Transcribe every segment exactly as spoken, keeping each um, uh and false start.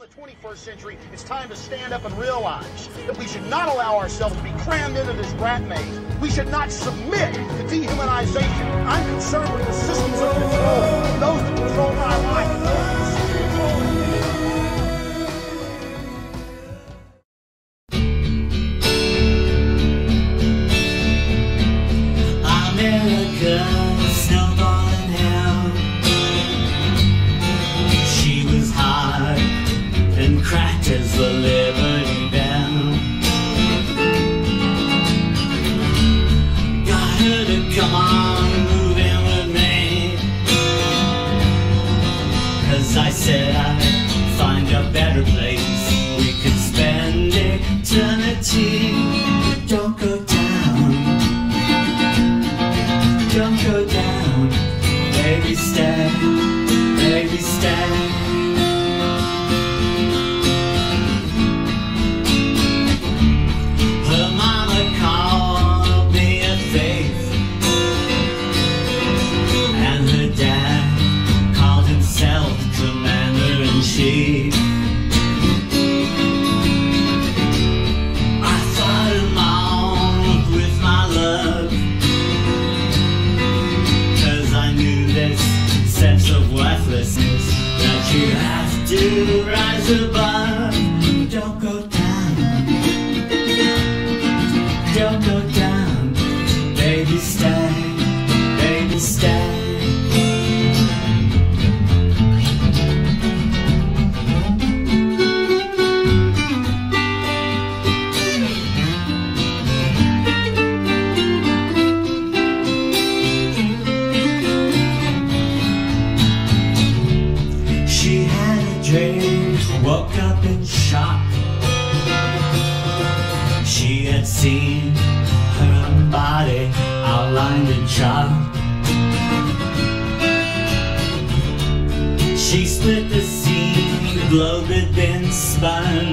twenty-first century, it's time to stand up and realize that we should not allow ourselves to be crammed into this rat maze. We should not submit to dehumanization. I'm concerned with the systems of control, those that control my life, and those that control me. America, snowballing hell. She was hard and cracked as the Liberty Bell. Got her to come on, move in with me, 'cause I said I'd find a better place we could spend eternity. Don't go down, don't go down, baby stay, baby stay. Her mama called me a thief, and her dad called himself Commander-in-Chief. I fought him on with my love, sense of worthlessness that you have to rise above. Don't go down, don't go down, baby stay, baby stay. Woke up in shock. She had seen her own body outlined in chalk. She split the scene, the globe had been spun,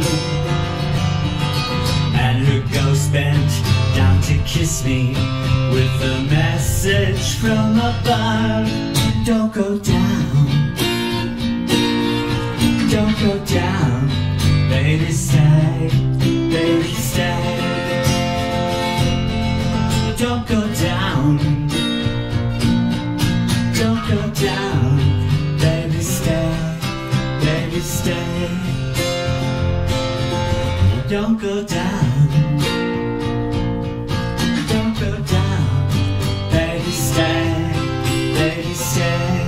and her ghost bent down to kiss me with a message from above. Don't go down, don't go down, baby stay, baby stay. Don't go down, don't go down, baby stay, baby stay. Don't go down, don't go down, baby stay, baby stay.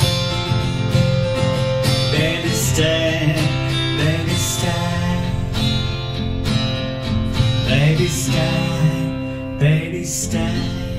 Baby stay, baby stay, baby stay, baby stay.